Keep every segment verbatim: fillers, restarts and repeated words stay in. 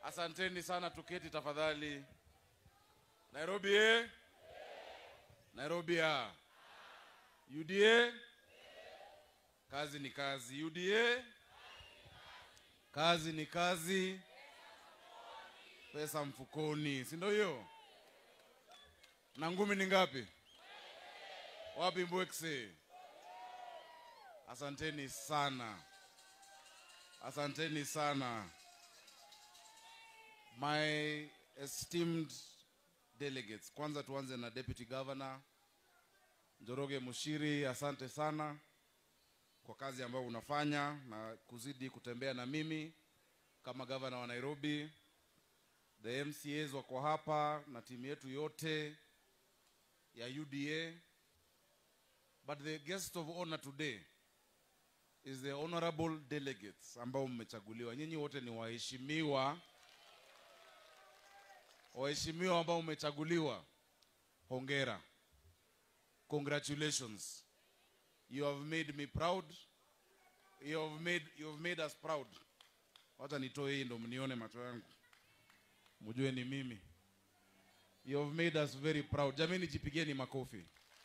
Asanteni sana, tuketi tafadhali. Nairobi eh? Nairobi ya. U D A? Kazi ni kazi. U D A? Kazi ni kazi. Pesa mfukoni. Si ndio hiyo? Na ngumi ni ngapi? Wapi Mbwekse? Asanteni sana. Asanteni sana. My esteemed delegates, kwanza tuanze na Deputy Governor Njoroge Mushiri. Asante sana kwa kazi ambayo unafanya na kuzidi kutembea na mimi kama governor wa Nairobi. The M C As wako hapa na timu yetu yote ya U D A. But the guest of honor today is the honorable delegates ambao mmechaguliwa. Nyinyi wote ni waheshimiwa. Waheshimiwa ambao mmechaguliwa. Hongera. Congratulations. You have made me proud. You have made you have made us proud. Wacha nitoe hii ndo mnione macho yangu. Mjue ni mimi. You have made us very proud. Jamani, jipigeni makofi.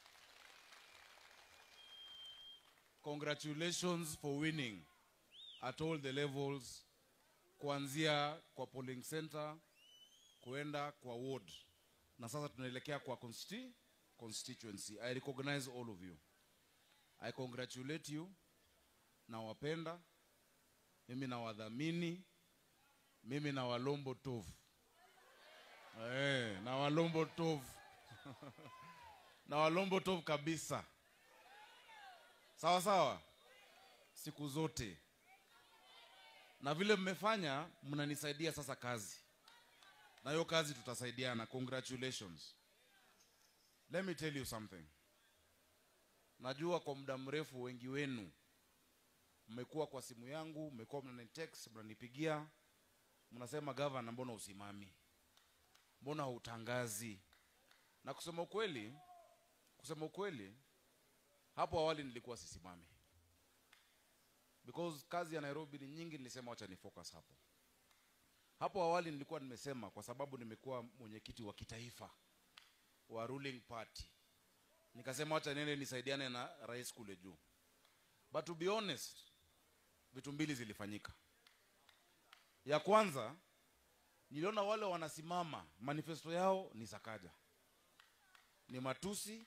Congratulations for winning at all the levels, kuanzia kwa polling center kuenda kwa ward, na sasa tunaelekea kwa consti constituency. I recognize all of you. I congratulate you. Na wapenda, mimi na wadhamini, mimi na walombo tovu. Eh, na walombo tovu. Na walombo tovu kabisa. Sawa sawa. Siku zote. Na vile mmefanya, mnanisaidia sasa kazi. Na hiyo kazi tutasaidiana. Congratulations. Let me tell you something. Najua kwa muda mrefu wengi wenu mmekuwa kwa simu yangu, mmekuwa mnanitext, mnanipigia, mnasema governor, mbona usimami? Mbona hutangazi? Na kusema ukweli, kusema ukweli, hapo awali nilikuwa sisimami. Because kazi ya Nairobi ni nyingi, nilisema wacha ni focus hapo. Hapo awali nilikuwa nimesema kwa sababu nimekuwa mwenyekiti wa kitaifa wa ruling party. Nikasema wacha nene nisaidiane na rais kule juu. But to be honest, vitu mbili zilifanyika. Ya kwanza, niliona wale wanasimama, manifesto yao ni Sakaja. Ni matusi,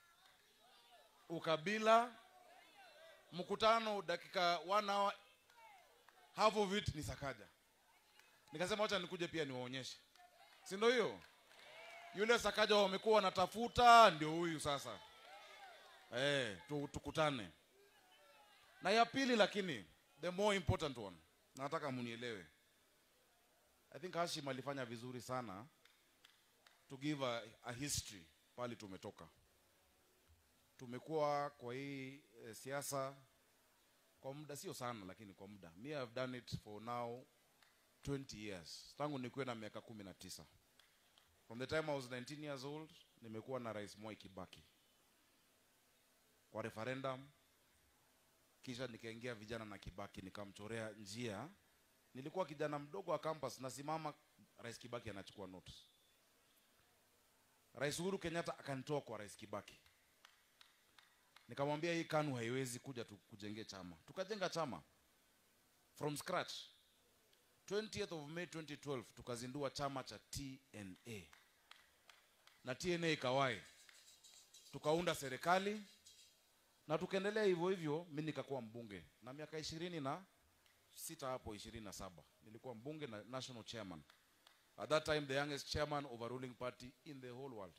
ukabila, mkutano dakika one hour, half of it ni Sakaja. Nikasema wacha nikuje pia niwaonyeshe. Si ndio hiyo? Yule Sakaja wamekuwa wanatafuta ndio huyu sasa. Eh, tukutane. Na ya pili, lakini the more important one, nataka munielewe. I think Hashim alifanya vizuri sana to give a, a history pale tumetoka. Tumekuwa kwa hii e, siasa kwa muda sio sana, lakini kwa muda. Me I have done it for now twenty years. Tangu nikuwe na miaka kumi na tisa. From the time I was nineteen years old, nimekuwa na Rais Mwai Kibaki kwa referendum. Kisha nikaingia vijana na Kibaki, nikamchorea njia. Nilikuwa kijana mdogo wa campus, nasimama, Rais Kibaki anachukua notes. Rais Uhuru Kenyatta akanitoa kwa Rais Kibaki. Nikamwambia hii KANU haiwezi kuja tukujenge chama. Tukajenga chama from scratch. twentieth of May twenty twelve tukazindua chama cha T N A. Na T N A ikawai. Tukaunda serikali na tukaendelea hivyo hivyo. Mimi nikakuwa mbunge na miaka ishirini na sita hapo ishirini na saba nilikuwa mbunge na national chairman. At that time the youngest chairman of a ruling party in the whole world.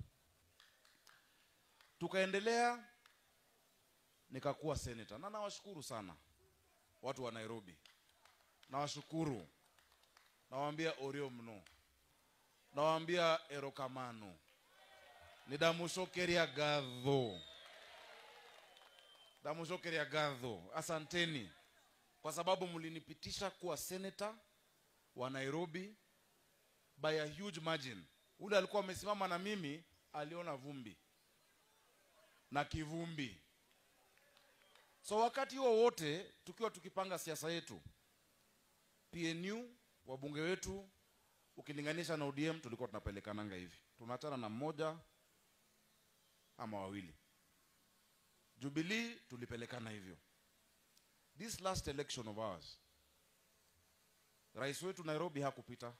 Tukaendelea nikakuwa senator. Na nawashukuru sana watu wa Nairobi. Nawashukuru. Nawaambia Orio mno. Nawaambia erokamano. Nidamushokeria gadho. Damushokeria gadho. Asanteni. Kwa sababu mlinipitisha kuwa senator wa Nairobi by a huge margin. Ule alikuwa amesimama na mimi, aliona vumbi na kivumbi. So wakati huo wote tukiwa tukipanga siasa yetu, P N U, wabunge wetu Ukilinganisha na O D M tulikuwa tunapelekananga hivi. Tunaachana na mmoja ama wawili. Jubilee tulipelekana hivyo. This last election of ours, rais wetu Nairobi hakupita.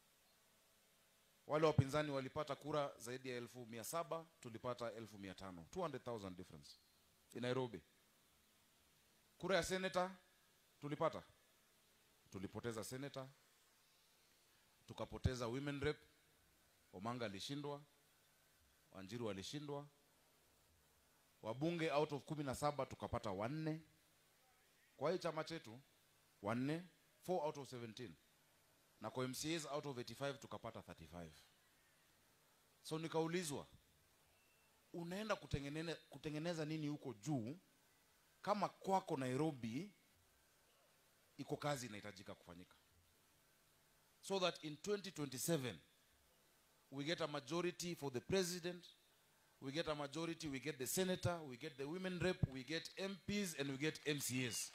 Wale wapinzani walipata kura zaidi ya elfu mia saba, tulipata elfu mia tano. two hundred thousand difference in Nairobi. Kura ya senator tulipata. Tulipoteza senator. Tukapoteza women rep. Omanga alishindwa. Wanjiru alishindwa. Wabunge out of kumi na saba tukapata wanne. Kwa hii chama chetu wanne, four out of seventeen. Na kwa M C As out of eighty-five tukapata thirty-five. So nikaulizwa, unaenda kutengeneza, kutengeneza nini huko juu kama kwako Nairobi iko kazi inahitajika kufanyika? So that in twenty twenty-seven we get a majority for the president, we get a majority, we get the senator, we get the women rep, we get M Ps and we get M C As.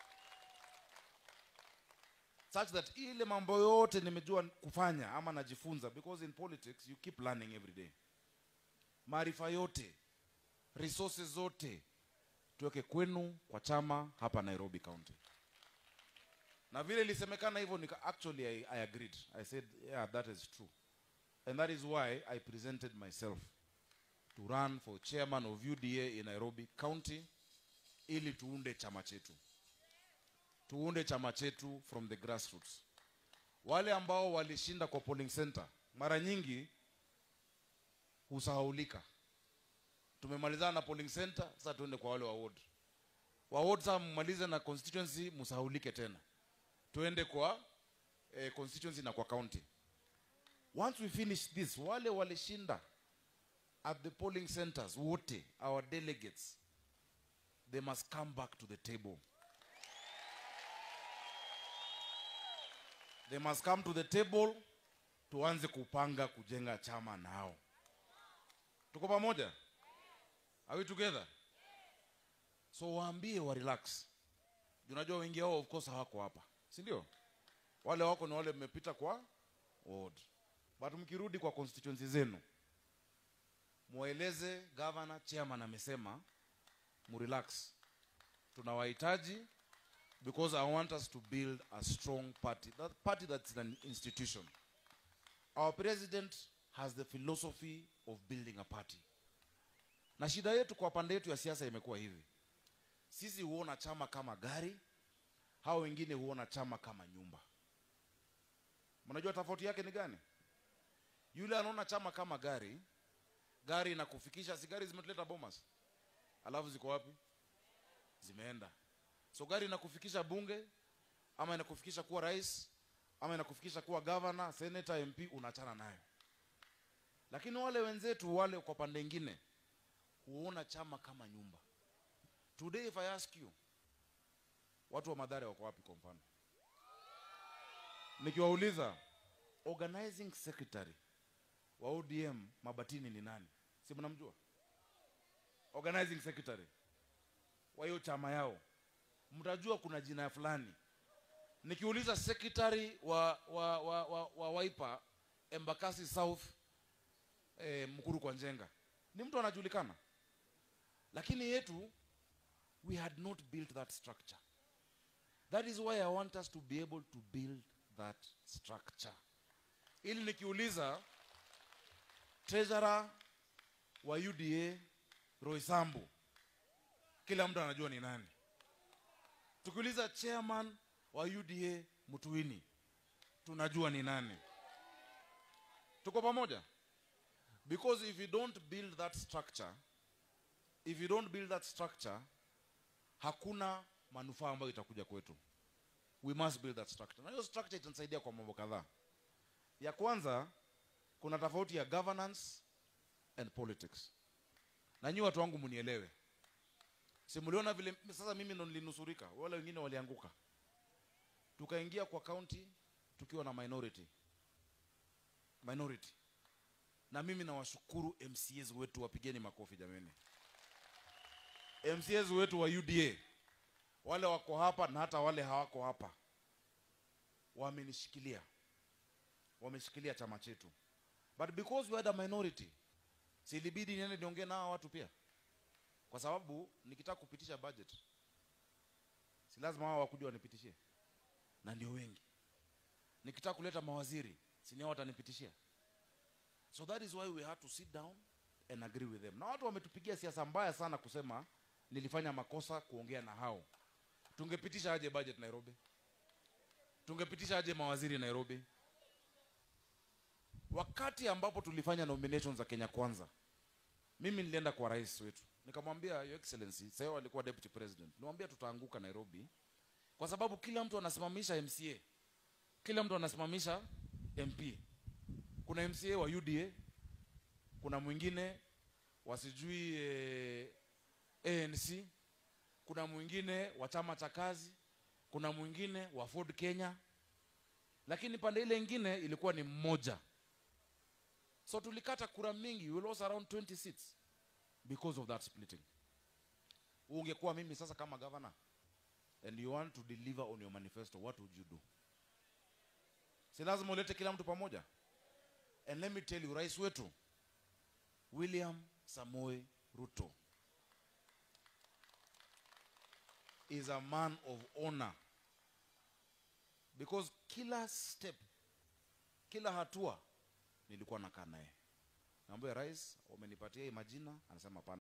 Such that ile mambo yote nimejua kufanya ama najifunza, because in politics you keep learning every day. Maarifa yote, resources zote tuweke kwenu kwa chama hapa Nairobi County. Na vile ilisemekana hivyo nika actually I, I agreed. I said yeah, that is true. And that is why I presented myself to run for chairman of U D A in Nairobi County ili tuunde chama chetu. Tuunde chama chetu from the grassroots. Wale ambao walishinda kwa polling center mara nyingi husahaulika. Tumemalizana na polling center, sasa tuende kwa wale wa ward. Wa ward sasa mmalize na constituency, msahaulike tena. Tuende kwa eh, constituency na kwa county. Once we finish this, wale walishinda at the polling centers wote, our delegates, they must come back to the table. They must come to the table, tuanze kupanga kujenga chama nao. Tuko pamoja? Are we together? So waambie wa relax. Unajua wengi wao of course hawako hapa. Si ndio? Wale wako ni wale mmepita kwa ward. But mkirudi kwa constituency zenu, mueleze governor, chairman amesema mu relax. Tunawahitaji because I want us to build a strong party. That party that's an institution. Our president has the philosophy of building a party. Na shida yetu kwa pande yetu ya siasa imekuwa hivi. Sisi huona chama kama gari, hao wengine huona chama kama nyumba. Mnajua tofauti yake ni gani? Yule anaona chama kama gari, gari inakufikisha, si gari zimetuleta Bomas. Alafu ziko wapi? Zimeenda. So gari inakufikisha bunge, ama inakufikisha kuwa rais, ama inakufikisha kuwa governor, senator, M P, unaachana nayo. Lakini wale wenzetu wale kwa pande nyingine huona chama kama nyumba. Today if I ask you, watu wa Mathare wako wapi kwa mfano? Nikiwauliza organizing secretary wa O D M Mabatini ni nani? Si mnamjua? Organizing secretary wa hiyo chama yao, mtajua kuna jina fulani. Nikiuliza secretary wa wa wa wa, wa Wiper Embakasi South eh, Mkuru kwa Njenga, ni mtu anajulikana. Lakini yetu, we had not built that structure. That is why I want us to be able to build that structure. Ili nikiuliza treasurer wa U D A Roysambu, kila mtu anajua ni nani. Tukiuliza chairman wa U D A Mutuini, tunajua ni nani. Tuko pamoja? Because if you don't build that structure, if you don't build that structure, hakuna manufaa ambayo itakuja kwetu. We must build that structure. Na hiyo structure itanisaidia kwa mambo kadhaa. Ya kwanza, kuna tofauti ya governance and politics. Na nyinyi watu wangu mnielewe. Si mliona vile sasa mimi ndo nilinusurika, wale wengine walianguka. Tukaingia kwa county tukiwa na minority. Minority. Na mimi nawashukuru M C As wetu, wapigeni makofi jameni. M C As wetu wa U D A, wale wako hapa na hata wale hawako hapa, wamenishikilia. Wame wameshikilia chama chetu. But because we had a minority, si ilibidi niende niongee na watu pia. Kwa sababu nikitaka kupitisha budget, si lazima hao wakuje wanipitishie. Na ndio wengi. Nikitaka kuleta mawaziri, si ni hao watanipitishia. So that is why we had to sit down and agree with them. Na watu wametupigia siasa mbaya sana kusema nilifanya makosa kuongea na hao. Tungepitisha aje budget Nairobi? Tungepitisha aje mawaziri Nairobi? Wakati ambapo tulifanya nominations za Kenya Kwanza, mimi nilienda kwa rais wetu. Nikamwambia, Your Excellency, sasa alikuwa deputy president. Nilimwambia tutaanguka Nairobi kwa sababu kila mtu anasimamisha M C A. Kila mtu anasimamisha M P. Kuna M C A wa U D A, kuna mwingine wasijui eh, A N C, kuna mwingine wa chama cha kazi, kuna mwingine wa Ford Kenya. Lakini pande ile nyingine ilikuwa ni mmoja. So tulikata kura mingi, we lost around twenty seats because of that splitting. Ungekuwa mimi sasa kama governor and you want to deliver on your manifesto, what would you do? Si lazima ulete kila mtu pamoja. And let me tell you, rais wetu William Samoei Ruto is a man of honor, because kila step, kila hatua nilikuwa nakaa naye. Naambia rais, umenipatia hii majina, anasema hapana.